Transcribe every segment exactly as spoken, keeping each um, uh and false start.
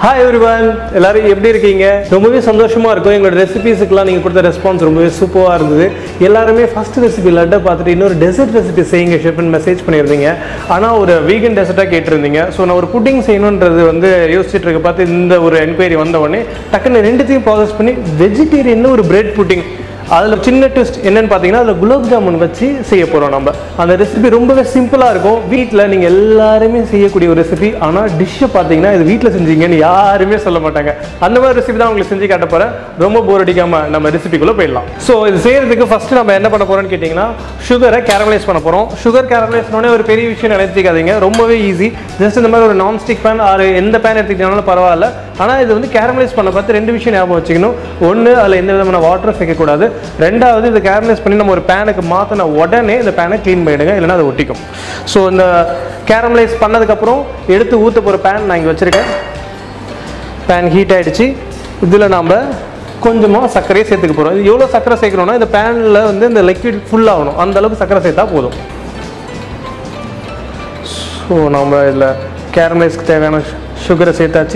Hi everyone, எல்லாரும் எப்படி இருக்கீங்க? ரொம்பவே சந்தோஷமா இருக்கும். எங்களோட ரெசிபீஸ்க்குலாம் நீங்க கொடுத்த ரெஸ்பான்ஸ் ரொம்பவே சூப்பரா இருந்தது. எல்லாரும் ஃபர்ஸ்ட் ரெசிபி லட்ட பார்த்துட்டு இன்னொரு டெசர்ட் ரெசிபி செய்யுங்க ஷெஃப்னு மெசேஜ் பண்ணியிருந்தீங்க. ஆனா ஒரு வீகன் டெசர்ட்டா கேட்டிருந்தீங்க. ஸோ நான் ஒரு புட்டிங் செய்யணுன்றது வந்து யோசிச்சுட்டு இருக்க பார்த்து இந்த ஒரு என்கொயரி வந்த உடனே டக்குன்னு ரெண்டுத்தையும் ப்ராசஸ் பண்ணி வெஜிடேரியன் ஒரு பிரெட் புட்டிங் அதில் சின்ன ட்விஸ்ட் என்னன்னு பார்த்தீங்கன்னா அதில் குலாப் ஜாமுன் வச்சு செய்ய போகிறோம். நம்ம அந்த ரெசிபி ரொம்பவே சிம்பிளாக இருக்கும். வீட்டில் நீங்கள் எல்லாருமே செய்யக்கூடிய ஒரு ரெசிபி. ஆனால் டிஷ்ஷை பார்த்தீங்கன்னா இது வீட்டில் செஞ்சீங்கன்னு யாருமே சொல்ல மாட்டாங்க. அந்த மாதிரி ரெசிபி தான் உங்களுக்கு செஞ்சு காட்ட போகிறேன். ரொம்ப போர் அடிக்காமல் நம்ம ரெசிபிக்குள்ளே போயிடலாம். ஸோ இது செய்கிறதுக்கு ஃபஸ்ட்டு நம்ம என்ன பண்ண போகிறோம்னு கேட்டிங்கன்னா சுகரை கேரமலைஸ் பண்ண போகிறோம். சுகர் கேரமலைஸ் பண்ணோடனே ஒரு பெரிய விஷயம் நினைச்சிக்காதீங்க, ரொம்பவே ஈஸி. ஜஸ்ட் இந்த மாதிரி ஒரு நான்ஸ்டிக் பேன் ஆறு எந்த பேன் எடுத்துக்கிட்டாலும் பரவாயில்ல. ஆனால் இது வந்து கேரமலைஸ் பண்ண பார்த்து ரெண்டு விஷயம் ஞாபகம் வச்சுக்கணும். ஒன்று, அதில் எந்த விதமான வாட்டரும் சேர்க்கக்கூடாது. ரெண்டாவது, இந்த கேரமலைஸ் பண்ணி நம்ம ஒரு பேனுக்கு மாற்றின உடனே இந்த பேனை க்ளீன் பண்ணிவிடுங்க, இல்லைன்னா அதை ஒட்டிக்கும். ஸோ இந்த கேரமலைஸ் பண்ணதுக்கப்புறம் எடுத்து ஊற்ற போகிற பேன் நான் இங்கே வச்சுருக்கேன். பேன் ஹீட் ஆகிடுச்சு. இதில் நாம் கொஞ்சமாக சர்க்கரையை சேர்த்துக்க போகிறோம். இது எவ்வளோ சர்க்கரை சேர்க்கணும்னா இந்த பேனில் வந்து இந்த லிக்விட் ஃபுல் ஆகணும், அந்த அளவுக்கு சர்க்கரை சேர்த்தா போதும். ஸோ நம்ம இதில் கேரமலைஸ்க்கு தேவையான சுகரை சேர்த்தாச்சு.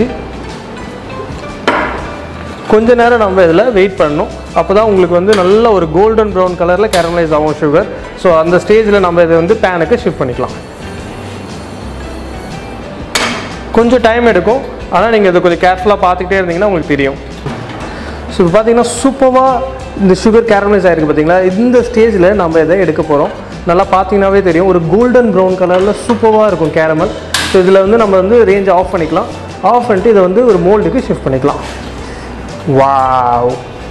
கொஞ்ச நேரம் நம்ம இதில் வெயிட் பண்ணணும். அப்போ தான் உங்களுக்கு வந்து நல்ல ஒரு கோல்டன் ப்ரௌன் கலரில் கேரமலைஸ் ஆகும் சுகர். ஸோ அந்த ஸ்டேஜில் நம்ம இதை வந்து பேனுக்கு ஷிஃப்ட் பண்ணிக்கலாம். கொஞ்சம் டைம் எடுக்கும், ஆனால் நீங்கள் இதை கொஞ்சம் கேர்ஃபுல்லாக பார்த்துக்கிட்டே இருந்தீங்கன்னா உங்களுக்கு தெரியும். ஸோ இப்போ பார்த்தீங்கன்னா சூப்பராக இந்த சுகர் கேரமலைஸ் ஆகிருக்கு பார்த்தீங்களா. இந்த ஸ்டேஜில் நம்ம இதை எடுக்க போகிறோம். நல்லா பார்த்தீங்கன்னாவே தெரியும், ஒரு கோல்டன் ப்ரௌன் கலரில் சூப்பராக இருக்கும் கேரமல். ஸோ இதில் வந்து நம்ம வந்து ரேஞ்சை ஆஃப் பண்ணிக்கலாம். ஆஃப் பண்ணிட்டு இதை வந்து ஒரு மோல்டுக்கு ஷிஃப்ட் பண்ணிக்கலாம். வாவ்,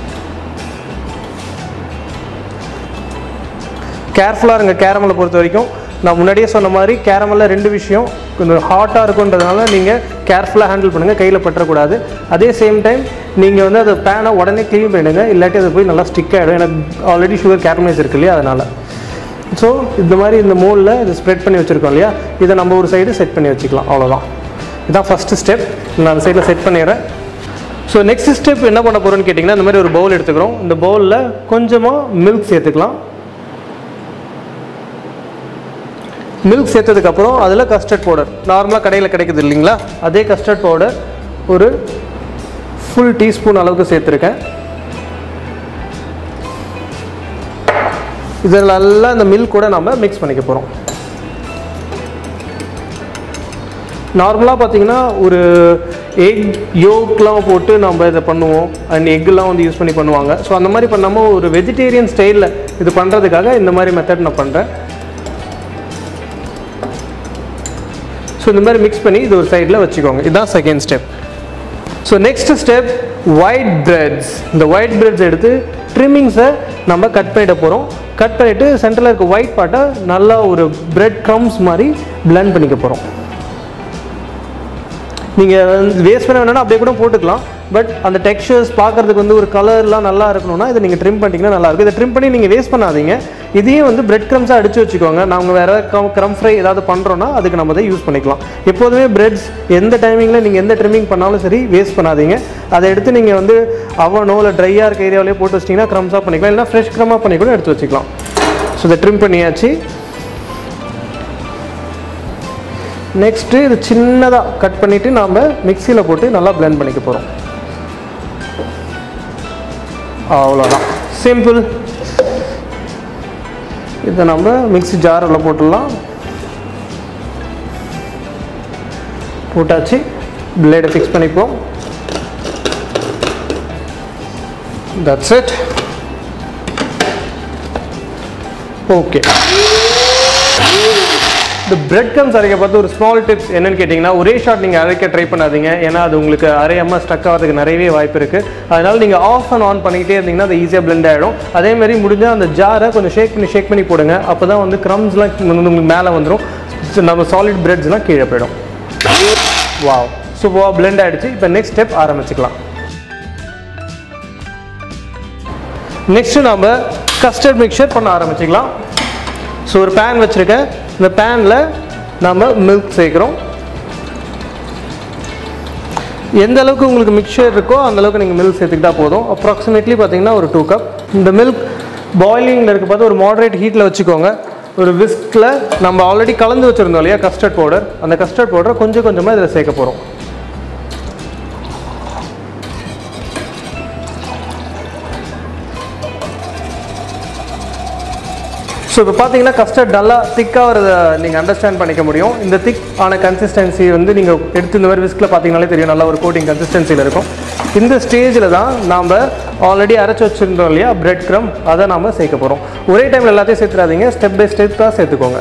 கேர்ஃபுல்லாக இருங்க கேரமலை பொறுத்த வரைக்கும். நான் முன்னாடியே சொன்ன மாதிரி கேரமலில் ரெண்டு விஷயம், கொஞ்சம் ஹாட்டாக இருக்குன்றதுனால நீங்கள் கேர்ஃபுல்லாக ஹேண்டில் பண்ணுங்கள், கையில் பற்றக்கூடாது. அதே சேம் டைம் நீங்கள் வந்து அதை பேனை உடனே க்ளீன் பண்ணிடுங்க, இல்லாட்டி அது போய் நல்லா ஸ்டிக் ஆகிடும். எனக்கு ஆல்ரெடி சுகர் கேரமலைஸ் இருக்கு இல்லையா, அதனால். ஸோ இந்த மாதிரி இந்த மோலில் இதை ஸ்ப்ரெட் பண்ணி வச்சுருக்கோம் இல்லையா, இதை நம்ம ஒரு சைடு செட் பண்ணி வச்சுக்கலாம். அவ்வளோதான், இதுதான் ஃபஸ்ட்டு ஸ்டெப். நான் அந்த சைடில் செட் பண்ணிடுறேன். ஸோ நெக்ஸ்ட் ஸ்டெப் என்ன பண்ண போகிறோன்னு கேட்டிங்கன்னா, இந்த மாதிரி ஒரு பவுல் எடுத்துக்கிறோம். இந்த பவுலில் கொஞ்சமாக மில்க் சேர்த்துக்கலாம். மில்க் சேர்த்ததுக்கப்புறம் அதில் கஸ்டர்ட் பவுடர், நார்மலாக கடையில் கிடைக்குது இல்லைங்களா, அதே கஸ்டர்ட் பவுடர் ஒரு ஃபுல் டீஸ்பூன் அளவுக்கு சேர்த்துருக்கேன். இதில் நல்லா இந்த மில்க் கூட நம்ம மிக்ஸ் பண்ணிக்க போகிறோம். நார்மலாக பார்த்தீங்கன்னா ஒரு எக் யோக்லாம் போட்டு நம்ம இதை பண்ணுவோம், அண்ட் எக்குலாம் வந்து யூஸ் பண்ணி பண்ணுவாங்க. ஸோ அந்த மாதிரி பண்ணாமல் ஒரு வெஜிடேரியன் ஸ்டைலில் இது பண்ணுறதுக்காக இந்த மாதிரி மெத்தட் நான் பண்ணுறேன். ஸோ இந்த மாதிரி மிக்ஸ் பண்ணி இது ஒரு சைடில் வச்சுக்கோங்க. இதுதான் second step. So next step white breads. இந்த ஒயிட் பிரெட்ஸ் எடுத்து ட்ரிம்மிங்ஸை நம்ம கட் பண்ணிட போகிறோம். கட் பண்ணிவிட்டு சென்டரில் இருக்க ஒயிட் பார்ட்டை நல்லா ஒரு பிரெட் க்ரம்ஸ் மாதிரி பிளெண்ட் பண்ணிக்க போகிறோம். நீங்கள் வேஸ்ட் பண்ண வேணாலும் அப்படியே கூட போட்டுக்கலாம். பட் அந்த டெக்ஸ்சர்ஸ் பார்க்குறதுக்கு வந்து ஒரு கலர்லாம் நல்லா இருக்கணும்னா இதை நீங்கள் ட்ரிம் பண்ணிட்டீங்கன்னா நல்லாயிருக்கும். இதை ட்ரிம் பண்ணி நீங்கள் வேஸ்ட் பண்ணாதீங்க. இதையும் வந்து பிரெட் க்ரம்ஸாக அடித்து வச்சுக்கோங்க. நாங்கள் வேறு க்ரம் க்ரம் ஃப்ரை ஏதாவது பண்ணுறோன்னா அதுக்கு நம்ம அதை யூஸ் பண்ணிக்கலாம். எப்போதுமே பிரெட்ஸ் எந்த டைமிங்கில் நீங்கள் எந்த ட்ரிம்மிங் பண்ணாலும் சரி வேஸ்ட் பண்ணாதீங்க. அதை எடுத்து நீங்கள் வந்து அவனோ இல்லை ட்ரையாக இருக்க ஏரியாவிலே போட்டு வச்சிட்டிங்கன்னா க்ரம்ஸாக பண்ணிக்கலாம், இல்லைனா ஃப்ரெஷ் க்ரம்மாக பண்ணி கூட எடுத்து வச்சுக்கலாம். ஸோ இதை ட்ரிம் பண்ணியாச்சு. நெக்ஸ்ட்டு இது சின்னதாக கட் பண்ணிவிட்டு நாம் மிக்சியில் போட்டு நல்லா பிளெண்ட் பண்ணிக்க போகிறோம். அவ்வளோதான், சிம்பிள். இதை நம்ம மிக்சி ஜாரில் போட்டுடலாம். போட்டாச்சு. பிளேடை ஃபிக்ஸ் பண்ணிப்போம். That's it. ஓகே, இந்த பிரெட் க்ரம்ஸ் அரைக்க பார்த்து ஒரு ஸ்மால் டிப்ஸ் என்னன்னு கேட்டிங்கன்னா, ஒரே ஷாட் நீங்கள் அரைக்க ட்ரை பண்ணாதீங்க. ஏன்னா அது உங்களுக்கு அரையாமல் ஸ்டக் ஆகிறதுக்கு நிறையவே வாய்ப்பு இருக்குது. அதனால் நீங்கள் ஆஃப் அண்ட் ஆன் பண்ணிக்கிட்டே இருந்தீங்கன்னா அது ஈஸியாக பிளெண்ட் ஆகிடும். அதேமாதிரி முடிஞ்சால் அந்த ஜாரை கொஞ்சம் ஷேக் பண்ணி ஷேக் பண்ணி போடுங்க. அப்போ தான் வந்து க்ரம்ஸ்லாம் வந்து உங்களுக்கு மேலே வந்துடும், நம்ம சாலிட் பிரெட்ஸ்லாம் கீழே போயிடும். வாவ், சூப்பராக பிளெண்ட் ஆகிடுச்சு. இப்போ நெக்ஸ்ட் ஸ்டெப் ஆரம்பிச்சுக்கலாம். நெக்ஸ்ட்டு நம்ம கஸ்டர்ட் மிக்சர் பண்ண ஆரம்பிச்சுக்கலாம். ஸோ ஒரு பேன் வச்சுருக்கேன். இந்த பேனில் நம்ம மில்க் சேர்க்குறோம். எந்த அளவுக்கு உங்களுக்கு மிக்சர் இருக்கோ அந்த அளவுக்கு நீங்கள் மில்க் சேர்த்துக்கிட்டா போதும். அப்ராக்சிமேட்லி பார்த்தீங்கன்னா ஒரு டூ கப். இந்த மில்க் பாயிலிங்கில் இருக்க பார்த்து ஒரு மாடரேட் ஹீட்டில் வச்சுக்கோங்க. ஒரு விஸ்கில் நம்ம ஆல்ரெடி கலந்து வச்சுருந்தோம் இல்லையா கஸ்டர்ட் பவுடர், அந்த கஸ்டர்ட் பவுடரை கொஞ்சம் கொஞ்சமாக இதில் சேர்க்க போகிறோம். ஸோ இப்போ பார்த்தீங்கன்னா கஸ்டர்ட் நல்லா திக்காக ஒரு நீங்கள் அண்டர்ஸ்டாண்ட் பண்ணிக்க முடியும். இந்த திக் ஆன கன்சிஸ்டன்சி வந்து நீங்கள் எடுத்து இந்த மாதிரி விஸ்கில் பார்த்தீங்கனாலே தெரியும், நல்லா ஒரு கோட்டிங் கன்சிஸ்டன்சியில் இருக்கும். இந்த ஸ்டேஜில் தான் நாம் ஆல்ரெடி அரைச்சி வச்சுருந்தோம் இல்லையா பிரெட் க்ரம், அதை நாம் சேர்க்க போகிறோம். ஒரே டைமில் எல்லாத்தையும் சேர்த்துறாதீங்க, ஸ்டெப் பை ஸ்டெப் தான் சேர்த்துக்கோங்க.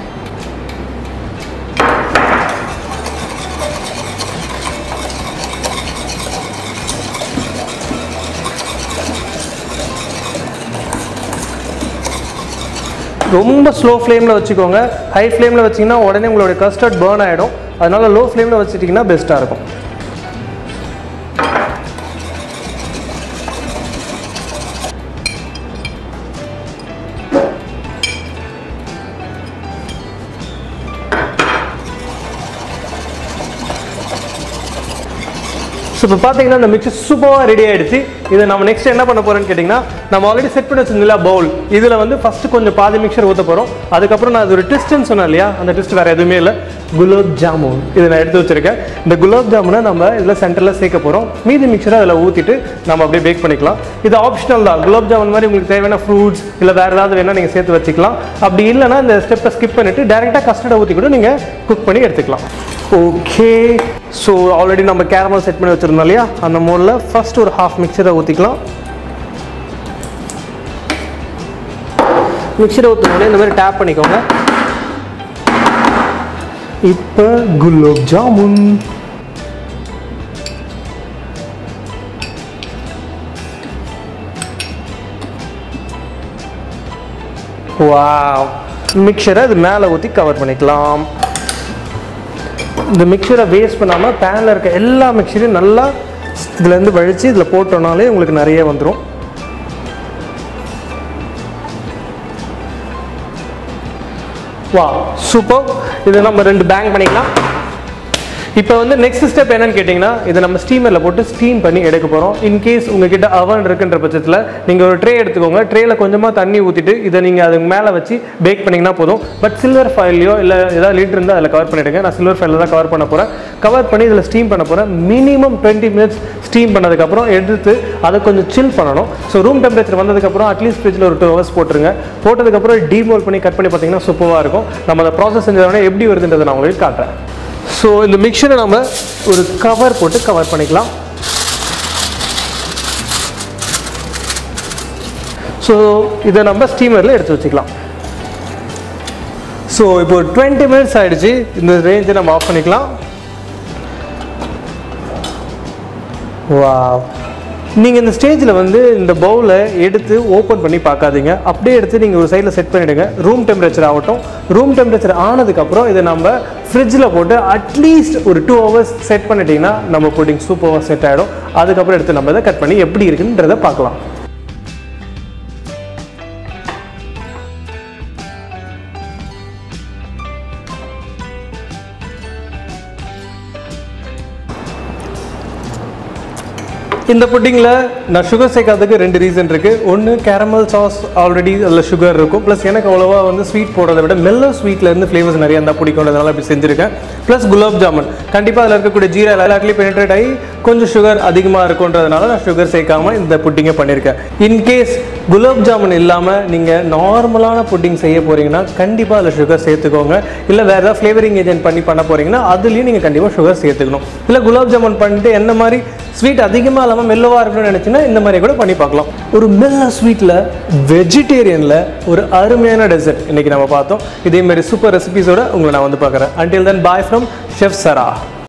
ரொம்ப ஸ்லோ ஃப்ளேமில் வச்சுக்கோங்க. ஹை ஃப்ளேமில் வச்சிங்கன்னா உடனே உங்களோட கஸ்டர்ட் பர்ன் ஆகிடும். அதனால் லோ ஃப்ளேமில் வச்சுட்டிங்கன்னா பெஸ்ட்டாக இருக்கும். ஸோ இப்போ பார்த்தீங்கன்னா இந்த மிக்சர் சூப்பராக ரெடி ஆகிடுச்சு. இதை நம்ம நெக்ஸ்ட் என்ன பண்ண போகிறோன்னு கேட்டிங்கன்னா, நம்ம ஆல்ரெடி செட் பண்ணி வச்சிருந்தா பவுல், இதில் வந்து ஃபஸ்ட்டு கொஞ்சம் பாதி மிக்சர் ஊற்ற போகிறோம். அதுக்கப்புறம் நான் அது ஒரு ட்விஸ்ட்னு சொன்னேன் இல்லையா, அந்த ட்விஸ்ட் வேறு எதுவுமே இல்லை, குலாப் ஜாமுன். இதை நான் எடுத்து வச்சுருக்கேன். இந்த குலாப் ஜாமுனை நம்ம இதில் சென்டரில் சேர்க்க போகிறோம். மீதி மிக்சரை அதில் ஊற்றிட்டு நம்ம அப்படியே பேக் பண்ணிக்கலாம். இது ஆப்ஷனல் தான். குலாப் ஜாமுன் மாதிரி உங்களுக்கு தேவையான ஃப்ரூட்ஸ் இல்லை வேறு ஏதாவது வேணால் நீங்கள் சேர்த்து வச்சுக்கலாம். அப்படி இல்லைனா இந்த ஸ்டெப்பை ஸ்கிப் பண்ணிவிட்டு டேரெக்டாக கஸ்டர்டை ஊற்றி கூட நீங்கள் குக் பண்ணி எடுத்துக்கலாம். ஓகே, ஸோ ஆல்ரெடி நம்ம கேரமல் செட் பண்ணி வச்சுருந்தோம் இல்லையா, அந்த மோடில் ஃபர்ஸ்ட் ஒரு ஹாஃப் மிக்சரை ஊற்றிக்கலாம். மிக்சரை ஊற்றினோடனே இந்த மாதிரி டேப் பண்ணிக்கோங்க. இப்போ குலாப் ஜாமுன். வாவ், மிக்சரை அது மேலே ஊற்றி கவர் பண்ணிக்கலாம். இந்த மிக்சரை வேஸ்ட் பண்ணாமல் பேனில் இருக்க எல்லா மிக்சரையும் நல்லா இதுலேருந்து வழித்து இதில் போட்டோம்னாலே உங்களுக்கு நிறைய வந்துடும். வா சூப்பர். இதை நம்ம ரெண்டு பேங்க் பண்ணிக்கலாம். இப்போ வந்து நெக்ஸ்ட் ஸ்டெப் என்னன்னு கேட்டிங்கன்னா, இதை நம்ம ஸ்டீமரில் போட்டு ஸ்டீம் பண்ணி எடுக்க போகிறோம். இன்கேஸ் உங்ககிட்ட அவன் இருக்குன்ற பட்சத்தில் நீங்கள் ஒரு ட்ரே எடுத்துக்கோங்க. ட்ரேயில் கொஞ்சமாக தண்ணி ஊற்றிட்டு இதை நீங்கள் அதுக்கு மேலே வச்சு பேக் பண்ணிங்கன்னா போதும். பட் சில்வர் ஃபைல்லையோ இல்லை ஏதாவது லிட் இருந்தால் அதில் கவர் பண்ணிவிடுங்க. நான் சில்வர் ஃபைலில் தான் கவர் பண்ண போகிறேன். கவர் பண்ணி இதில் ஸ்டீம் பண்ண போகிறேன். மினிமம் டுவெண்ட்டி மினிட்ஸ் ஸ்டீம் பண்ணதுக்கப்புறம் எடுத்து அதை கொஞ்சம் சில் பண்ணணும். ஸோ ரூம் டெம்பரேச்சர் வந்ததுக்கப்புறம் அட்லீஸ்ட் ஃப்ரிட்ஜில் ஒரு டூ ஹவர்ஸ் போட்டுருங்க. போட்டதுக்கப்புறம் டீமோல் பண்ணி கட் பண்ணி பார்த்தீங்கன்னா சூப்பராக இருக்கும். நம்ம அதை ப்ராசஸ் செஞ்சோடனே எப்படி வருதுன்றதை நான் உங்களுக்கு காட்டுறேன். ஸோ இந்த மிக்சரை நம்ம ஒரு கவர் போட்டு கவர் பண்ணிக்கலாம். ஸோ இதை நம்ம ஸ்டீமரில் எடுத்து வச்சுக்கலாம். ஸோ இப்போ டுவெண்ட்டி மினிட்ஸ் ஆகிடுச்சு. இந்த ரேஞ்சை நம்ம ஆஃப் பண்ணிக்கலாம். வாவ், நீங்கள் இந்த ஸ்டேஜில் வந்து இந்த பவுலை எடுத்து ஓப்பன் பண்ணி பார்க்காதீங்க. அப்படியே எடுத்து நீங்கள் ஒரு சைடில் செட் பண்ணிவிடுங்க. ரூம் டெம்பரேச்சர் ஆகட்டும். ரூம் டெம்பரேச்சர் ஆனதுக்கப்புறம் இதை நம்ம ஃப்ரிட்ஜில் போட்டு அட்லீஸ்ட் ஒரு டூ ஹவர்ஸ் செட் பண்ணிட்டீங்கன்னா நம்ம புட்டிங் சூப்பராக செட் ஆகிடும். அதுக்கப்புறம் எடுத்து நம்ம இதை கட் பண்ணி எப்படி இருக்குன்றதை பார்க்கலாம். இந்த புட்டிங்கில் நான் சுகர் சேர்க்காததுக்கு ரெண்டு ரீசன் இருக்குது. ஒன்று, கேரமல் சாஸ் ஆல்ரெடி அதில் சுகர் இருக்கும். ப்ளஸ் எனக்கு அவ்வளோவா வந்து ஸ்வீட் போடுறதை விட மெல்லோ ஸ்வீட்லேருந்து ஃப்ளேவர்ஸ் நிறைய இருந்தால் பிடிக்கும்ன்றதுனால இப்படி செஞ்சுருக்கேன். ப்ளஸ் குலாப் ஜாமுன் கண்டிப்பாக அதில் இருக்கக்கூடிய ஜீரா எல்லாத்துலேயும் பெனிட்ரேட் ஆகி கொஞ்சம் சுகர் அதிகமாக இருக்குன்றதுனால நான் சுகர் சேர்க்காமல் இந்த புட்டிங்கை பண்ணியிருக்கேன். இன்கேஸ் குலாப் ஜாமுன் இல்லாமல் நீங்கள் நார்மலான புட்டிங் செய்ய போகிறீங்கன்னா கண்டிப்பாக அதில் சுகர் சேர்த்துக்கோங்க. இல்லை வேறு ஏதாவது ஃப்ளேவரிங் ஏஜென்ட் பண்ணி பண்ண போகிறீங்கன்னா அதுலேயும் நீங்கள் கண்டிப்பாக சுகர் சேர்த்துக்கணும். இல்லை குலாப் ஜாமுன் பண்ணிட்டு என்ன மாதிரி ஸ்வீட் அதிகமாக இல்லாமல் மெல்லவாக இருக்கணும்னு நினச்சின்னா இந்த மாதிரி கூட பண்ணி பார்க்கலாம். ஒரு மெல்ல ஸ்வீட்டில் வெஜிடேரியனில் ஒரு அருமையான டெசர்ட் இன்றைக்கி நம்ம பார்த்தோம். இதேமாதிரி சூப்பர் ரெசிபிஸோடு உங்களை நான் வந்து பார்க்குறேன். Until then bye from chef Sara.